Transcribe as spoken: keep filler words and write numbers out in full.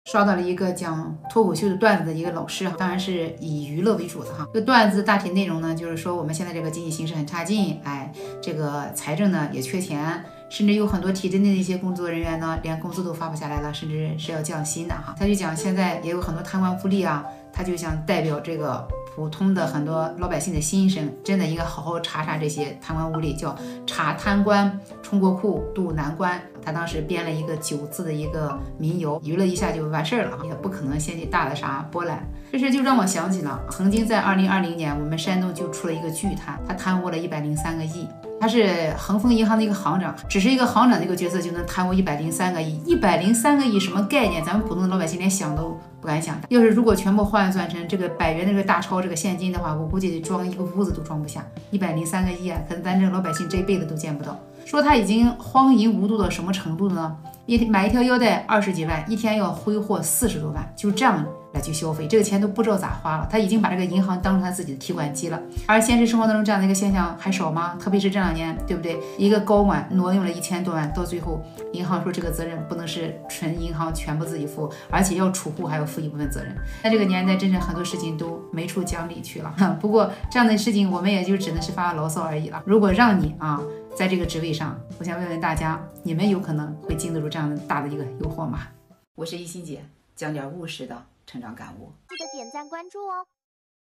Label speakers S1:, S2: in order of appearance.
S1: 刷到了一个讲脱口秀的段子的一个老师哈，当然是以娱乐为主的哈。这个段子大体内容呢，就是说我们现在这个经济形势很差劲，哎，这个财政呢也缺钱，甚至有很多体制内的一些工作人员呢，连工资都发不下来了，甚至是要降薪的哈。他就讲现在也有很多贪官污吏啊，他就想代表这个普通的很多老百姓的心声，真的应该好好查查这些贪官污吏，叫查贪官充国库渡难关。他当时编了一个九字的一个民谣，娱乐一下就完事儿了，也不可能掀起大的啥波澜。这事就让我想起了，曾经在二零二零年，我们山东就出了一个巨贪，他贪污了一百零三个亿。他是恒丰银行的一个行长，只是一个行长这个角色就能贪污一百零三个亿，一百零三个亿什么概念？咱们普通的老百姓连想都不敢想。要是如果全部换算成这个百元的这个大钞这个现金的话，我估计得装一个屋子都装不下。一百零三个亿啊，可能咱这老百姓这辈子都见不到。说他已经荒淫无度到什么程度呢？一买一条腰带二十几万，一天要挥霍四十多万，就这样来去消费，这个钱都不知道咋花了。他已经把这个银行当成他自己的提款机了。而现实生活当中这样的一个现象还少吗？特别是这两年，对不对？一个高管挪用了一千多万，到最后银行说这个责任不能是纯银行全部自己负，而且要储户还要负一部分责任。在这个年代，真是很多事情都没处讲理去了。不过这样的事情我们也就只能是发牢骚而已了。如果让你啊在这个职位上，我想问问大家，你们有可能会经得住这样大的一个诱惑吗？我是一心姐，讲点务实的成长感悟，
S2: 记得点赞关注哦。